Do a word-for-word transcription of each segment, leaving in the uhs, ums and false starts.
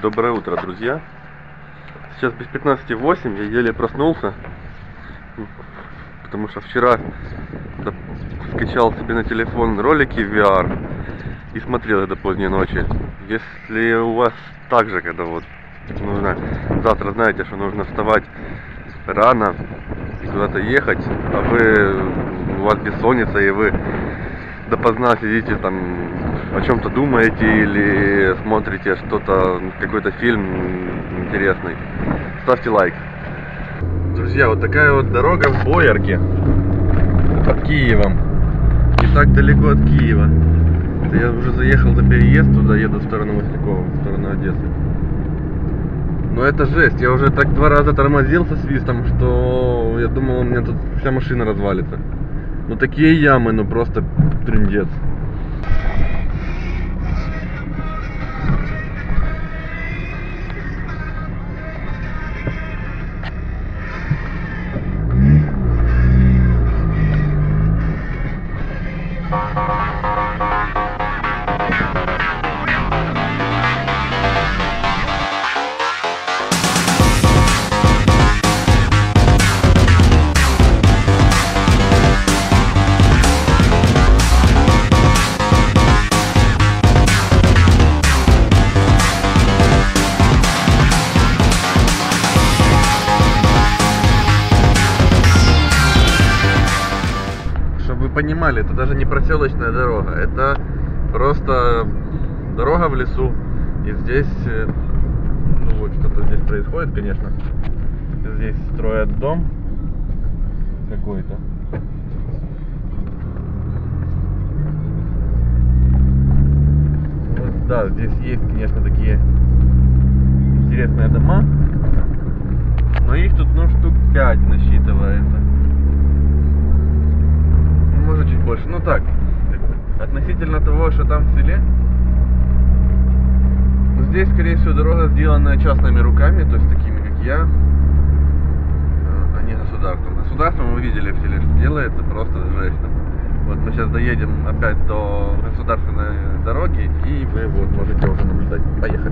Доброе утро, друзья. Сейчас без пятнадцати восемь, я еле проснулся, потому что вчера скачал себе на телефон ролики в ви ар и смотрел это поздней ночи. Если у вас так же, когда вот нужно, завтра знаете, что нужно вставать рано и куда-то ехать, а вы, у вас бессонница и вы допоздна сидите там, о чем-то думаете или смотрите что-то, какой-то фильм интересный, ставьте лайк. Друзья, вот такая вот дорога в Боярке под Киевом, не так далеко от Киева. Это я уже заехал за переезд, туда еду в сторону Маслякова, в сторону Одессы. Но это жесть, я уже так два раза тормозил со свистом, что я думал, у меня тут вся машина развалится. Ну такие ямы, ну просто трындец. Понимали, это даже не проселочная дорога, это просто дорога в лесу. И здесь, ну вот что-то здесь происходит, конечно. Здесь строят дом какой-то. Вот, да, здесь есть, конечно, такие интересные дома, но их тут, ну, штук пять насчитывается. Может, чуть больше. Ну так, относительно того, что там в селе, здесь, скорее всего, дорога сделана частными руками, то есть такими, как я, а не государством. Государством мы видели в селе, что делается, просто жесть. Вот мы сейчас доедем опять до государственной дороги, и вы вот можете уже наблюдать. Поехали.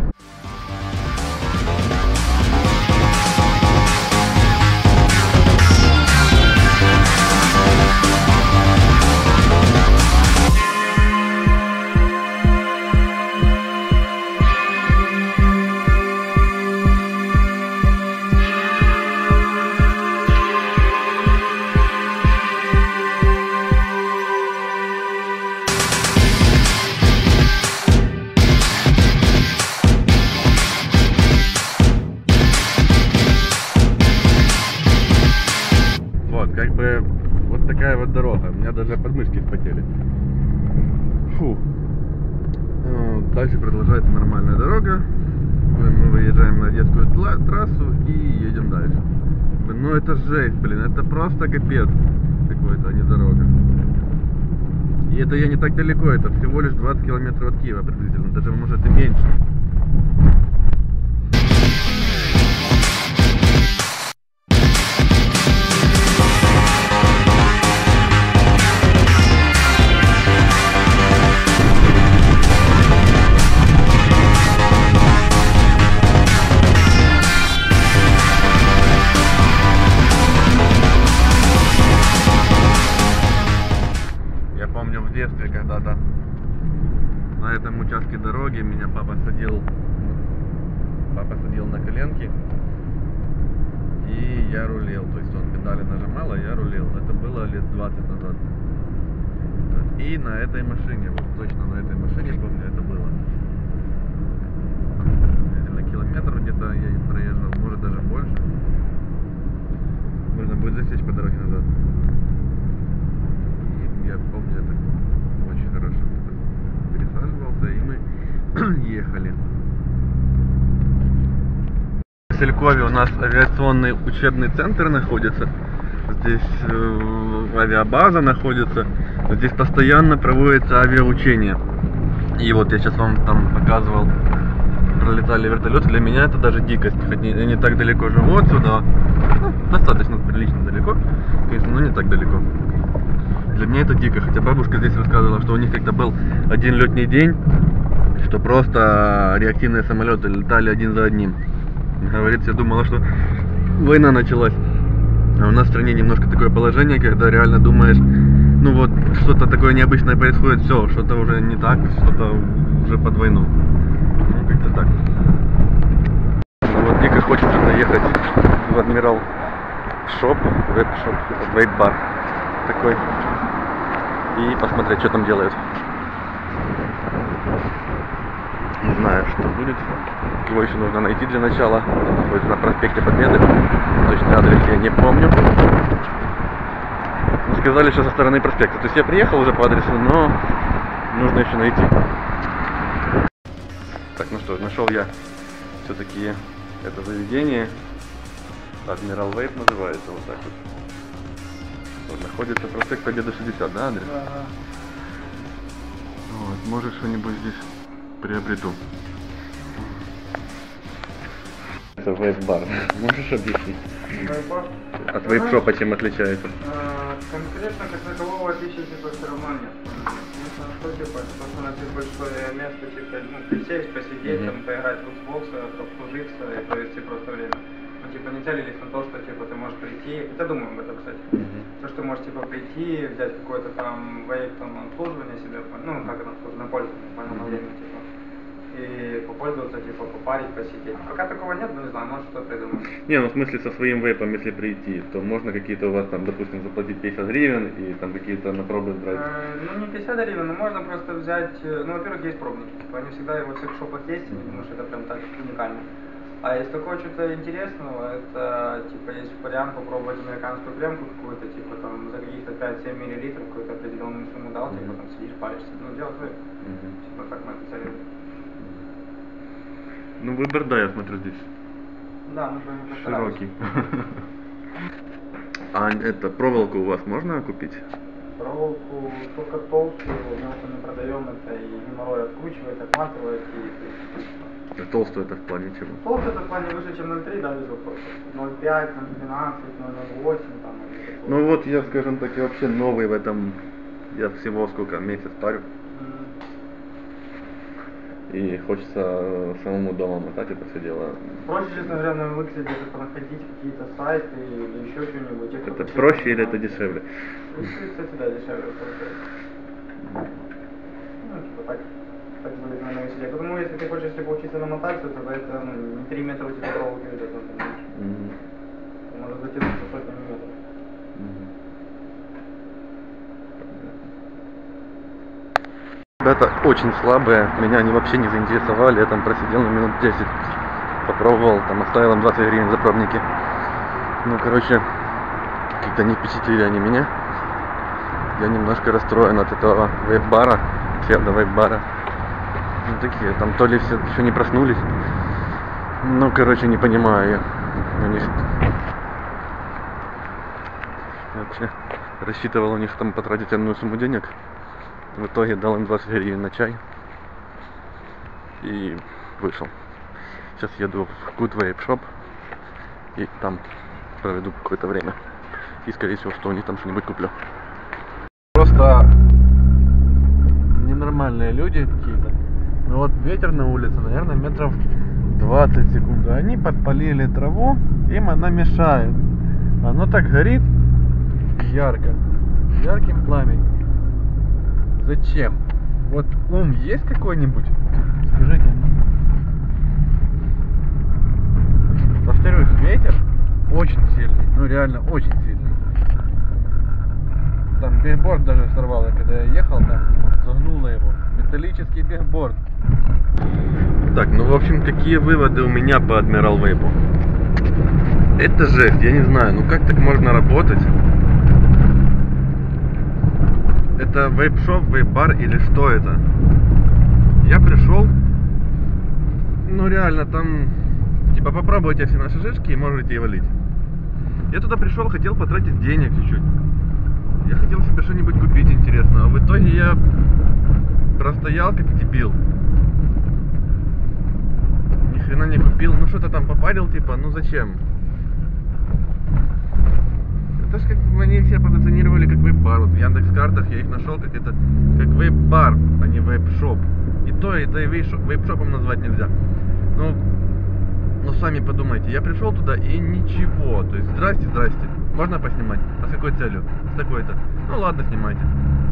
Как бы вот такая вот дорога. У меня даже подмышки вспотели. Фу. Дальше продолжается нормальная дорога. Мы выезжаем на Одесскую трассу и едем дальше. Ну это жесть, блин. Это просто капец какой-то, а не дорога. И это я не так далеко. Это всего лишь двадцать километров от Киева приблизительно. Даже может и меньше. В детстве когда-то на этом участке дороги меня папа садил папа садил на коленки, и я рулил, то есть он педали нажимал, а я рулил. Это было лет двадцать назад. И на этой машине, вот точно на этой машине, помню, это было на километр где-то я проезжал, может даже больше. Можно будет засечь по дороге назад. И я помню это очень хорошо. Пересаживался, и мы ехали. В Селькове у нас авиационный учебный центр находится. Здесь э, авиабаза находится. Здесь постоянно проводится авиаучение. И вот я сейчас вам там показывал, пролетали вертолеты. Для меня это даже дикость. Хоть я не так далеко живу отсюда. Ну, достаточно прилично далеко. Конечно, но не так далеко. Для меня это дико. Хотя бабушка здесь рассказывала, что у них как-то был один летний день. что просто реактивные самолеты летали один за одним. Говорит, я думала, что война началась. А у нас в стране немножко такое положение, когда реально думаешь, ну вот что-то такое необычное происходит, все, что-то уже не так, что-то уже под войну. Ну как-то так. Ну, вот дико хочется заехать в Адмирал Шоп, веб-шоп, вейп-бар такой, и посмотреть, что там делают. Не знаю, что будет. Его еще нужно найти для начала. Он находится на проспекте Победы. Точный адрес я не помню. Сказали, что со стороны проспекта. То есть я приехал уже по адресу, но нужно еще найти. Так, ну что, нашел я все-таки это заведение. Адмирал Вейп называется, вот так вот. Вот находится проспект Победы шестьдесят, да, адрес? Ага. Вот, может что-нибудь здесь приобрету. Это вейп-бар. Можешь объяснить? Вейп-бар? От вейп-шопа чем отличается? А, конкретно как такового отличия типа все равно нет. Единственное, что типа, просто на большое место, типа, ну, присесть, посидеть, mm-hmm. там, поиграть в Xbox, обслужиться и провести просто время. Ну, типа, не целились на то, что, типа, ты можешь прийти, я думаю об этом, кстати, mm-hmm. то, что ты можешь, типа, прийти, взять какое-то там вейп, там, обслуживание себе, ну, как это обслуживание, на пользование, понял, на время, типа, и попользоваться, типа, попарить, посидеть. Пока такого нет, но не знаю, может что придумать. Не, ну, в смысле, со своим вейпом, если прийти, то можно какие-то у вас там, допустим, заплатить пятьдесят гривен и там какие-то на пробы брать? Э, ну, не пятьдесят гривен, но можно просто взять, ну, во-первых, есть пробники, типа, они всегда во всех шопах есть, я не думаю, что это прям так уникально. А из такого что-то интересного, это, типа, есть вариант попробовать американскую кремку какую-то, типа, там, за каких-то пять-семь миллилитров какую-то определенную сумму дал, типа, там, сидишь, паришься, ну, дело твое. Mm-hmm. Типа, как мы это целим. Ну, выбор, да, я смотрю здесь. Да, мы будем широкий. А это, проволоку у вас можно купить? Проволоку только толстую, мелко не продаем, это и геморрой откручивает, отматывает и... Толстую это в плане чего? Толстую это в плане выше, чем ноль три, да, без вопросов. ноль пять, ноль двенадцать, ноль восемь, там... Ну вот я, скажем так, я вообще новый в этом, я всего сколько, месяц парю. И хочется самому дома мотать это все дело. Проще, честно говоря, на выходе где-то проходить какие-то сайты или еще что-нибудь. Это проще или это дешевле? Кстати, да, дешевле получается. Ну, типа так, так будет на новой сидеть. Потому если ты хочешь типа, учиться на мотацию, тогда это ну, не три метра у тебя проволоки идет, но mm-hmm. может затянуться сотнями метров. Mm-hmm. Ребята очень слабые, меня они вообще не заинтересовали, я там просидел на минут десять, попробовал, там оставил им двадцать гривен за пробники. Ну, короче, как-то не впечатлили они меня. Я немножко расстроен от этого вейп-бара, псевдо-вейп-бара. Ну, такие, там то ли все еще не проснулись. Ну, короче, не понимаю я. У них... Вообще, рассчитывал у них там потратить одну сумму денег. В итоге дал им двадцать гривен на чай и вышел. Сейчас еду в Good Vape Shop и там проведу какое-то время. И скорее всего, что у них там что-нибудь куплю. Просто ненормальные люди какие-то. Ну вот ветер на улице, наверное, метров двадцать секунд. Они подпалили траву, им она мешает. Оно так горит ярко, ярким пламенем. Зачем? Вот ум есть какой-нибудь? Скажите. Повторюсь, ветер очень сильный, ну реально очень сильный. Там бигборд даже сорвало, когда я ехал, там загнуло его. Металлический бигборд. Так, ну в общем, какие выводы у меня по Адмирал Вейпу? Это жесть, я не знаю, ну как так можно работать? Это вейп-шоп, вейп-бар или что это? Я пришел, ну реально там, типа попробуйте все наши шишки и можете и валить. Я туда пришел, хотел потратить денег чуть-чуть. Я хотел себе что-нибудь купить интересного, а в итоге я простоял как дебил. Ни хрена не купил, ну что-то там попарил, типа, ну зачем? Это ж как они все позиционировали как вейп-бар. Вот в Яндекс.Картах я их нашел как это как вейп-бар, а не вейп-шоп. И то, и то и вейп-шопом назвать нельзя. Ну, ну, сами подумайте, я пришел туда и ничего. То есть, здрасте, здрасте. Можно поснимать? А с какой целью? С такой-то. Ну ладно, снимайте.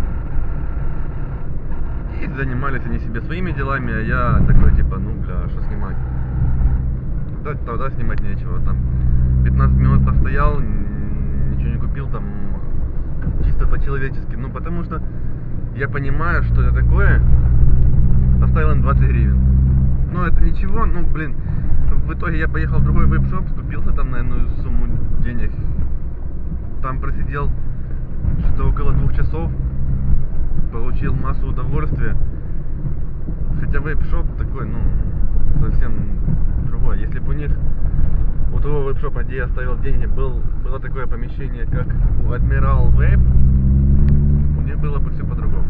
И занимались они себе своими делами, а я такой типа, ну бля, что снимать? Да, тогда снимать нечего. Там пятнадцать минут постоял, ничего не купил, там чисто по-человечески. Ну потому что я понимаю, что это такое. Оставил им двадцать гривен. Ну это ничего, ну блин. В итоге я поехал в другой вейп-шоп, скупился там на иную сумму денег. Там просидел что-то около двух часов. Получил массу удовольствия. Хотя вейп-шоп такой, ну, совсем другой. Если бы у них, у того вейп-шопа, где я оставил деньги, был, было такое помещение, как у Admiral Vape, у них было бы все по-другому.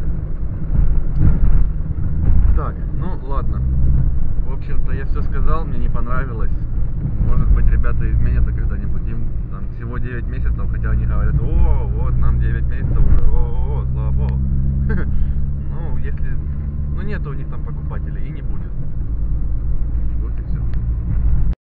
Так, ну ладно. В общем-то, я все сказал, мне не понравилось. Может быть, ребята изменятся когда-нибудь. Им там всего девять месяцев, хотя они говорят, о, вот нам девять месяцев уже, о, о, слава богу. Ну, если... Ну, нет у них там покупателей и не будет. Вот и все.